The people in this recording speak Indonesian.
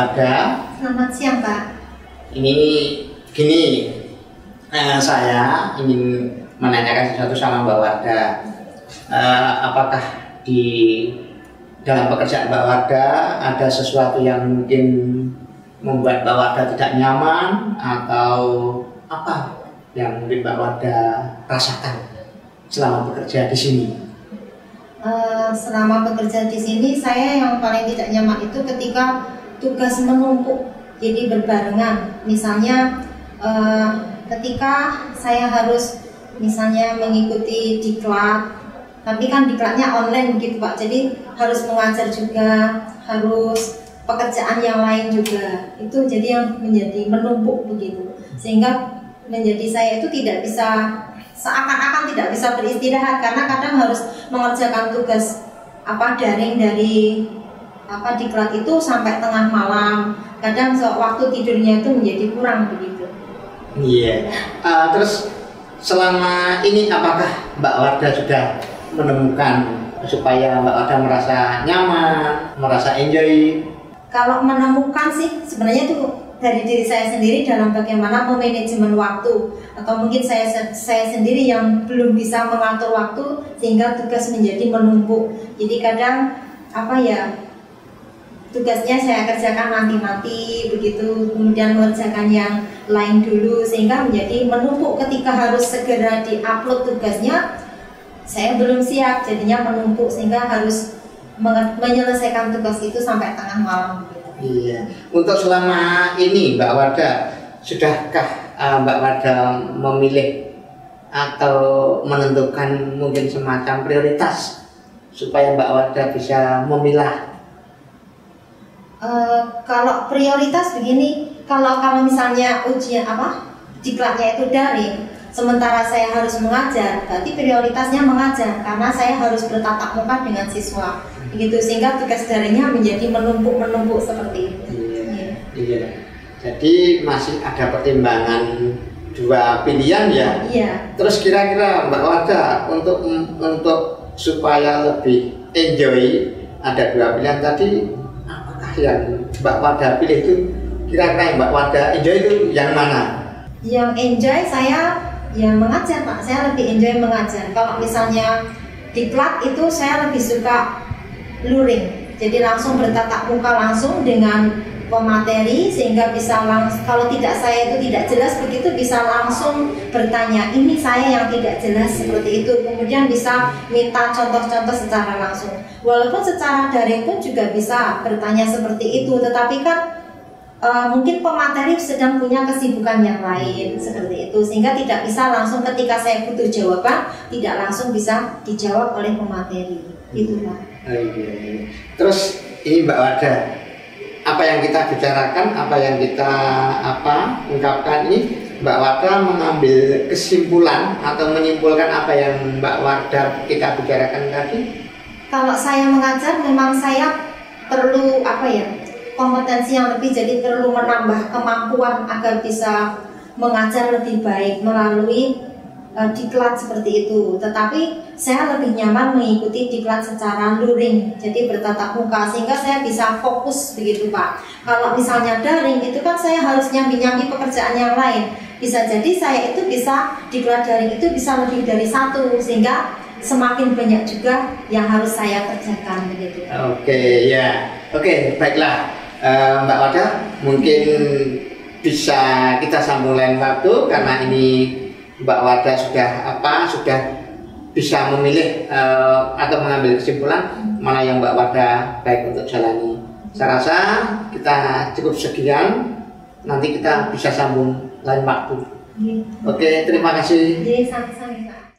Warda. Selamat siang, Pak. Ini gini, saya ingin menanyakan sesuatu sama Mbak Warda. Apakah di dalam pekerjaan Mbak Warda ada sesuatu yang mungkin membuat Mbak Warda tidak nyaman, atau apa yang mungkin Mbak Warda rasakan selama bekerja di sini? Selama bekerja di sini, saya yang paling tidak nyaman itu ketika tugas menumpuk, jadi berbarengan. Misalnya ketika saya harus misalnya mengikuti diklat, tapi kan diklatnya online begitu Pak, jadi harus mengajar juga, harus pekerjaan yang lain juga, itu jadi yang menjadi menumpuk begitu, sehingga menjadi saya itu tidak bisa, seakan-akan tidak bisa beristirahat karena kadang harus mengerjakan tugas daring dari diklat itu sampai tengah malam, kadang waktu tidurnya itu menjadi kurang begitu. Iya. Terus selama ini apakah Mbak Warda sudah menemukan supaya Mbak Warda merasa nyaman, merasa enjoy? Kalau menemukan sih sebenarnya itu dari diri saya sendiri dalam bagaimana memanajemen waktu, atau mungkin saya sendiri yang belum bisa mengatur waktu sehingga tugas menjadi menumpuk. Jadi kadang tugasnya saya kerjakan nanti begitu, kemudian mengerjakan yang lain dulu, sehingga menjadi menumpuk. Ketika harus segera diupload tugasnya, saya belum siap, jadinya menumpuk sehingga harus menyelesaikan tugas itu sampai tengah malam begitu. Iya. Untuk selama ini Mbak Warda, sudahkah Mbak Warda memilih atau menentukan mungkin semacam prioritas supaya Mbak Warda bisa memilah? Kalau prioritas begini, kalau misalnya ujian diklatnya itu daring, sementara saya harus mengajar, berarti prioritasnya mengajar karena saya harus bertatap muka dengan siswa, begitu, sehingga tugas daringnya menjadi menumpuk seperti itu. Iya. Jadi masih ada pertimbangan dua pilihan ya. Iya. Terus kira-kira Mbak Warda untuk supaya lebih enjoy, ada dua pilihan tadi. Apakah yang Mbak Warda pilih itu, kira-kira yang Mbak Warda enjoy itu yang mana? Yang enjoy saya yang mengajar Pak, saya lebih enjoy mengajar. Kalau misalnya diklat itu saya lebih suka luring, jadi langsung bertatap muka langsung dengan pemateri, sehingga bisa langsung, kalau saya itu tidak jelas begitu, bisa langsung bertanya, ini saya yang tidak jelas seperti itu, kemudian bisa minta contoh-contoh secara langsung. Walaupun secara daring pun juga bisa bertanya seperti itu, tetapi kan mungkin pemateri sedang punya kesibukan yang lain seperti itu, sehingga tidak bisa langsung ketika saya butuh jawaban tidak langsung bisa dijawab oleh pemateri, gitu Pak. Terus ini Mbak Warda, apa yang kita bicarakan, apa yang kita ungkapkan ini, Mbak Warda mengambil kesimpulan atau menyimpulkan apa yang Mbak Warda kita bicarakan tadi? Kalau saya mengajar, memang saya perlu kompetensi yang lebih, jadi perlu menambah kemampuan agar bisa mengajar lebih baik melalui diklat seperti itu. Tetapi saya lebih nyaman mengikuti diklat secara luring, jadi bertatap muka, sehingga saya bisa fokus begitu Pak. Kalau misalnya daring itu kan saya harus nyambi-nyambi pekerjaan yang lain, bisa jadi saya itu bisa diklat daring itu bisa lebih dari satu, sehingga semakin banyak juga yang harus saya kerjakan begitu. Oke, baiklah. Mbak Warda, mungkin bisa kita sambung lain waktu, karena ini Mbak Warda sudah bisa memilih atau mengambil kesimpulan mana yang Mbak Warda baik untuk jalani. Saya rasa kita cukup sekian, nanti kita bisa sambung lain waktu. Oke, terima kasih. Sama-sama Pak.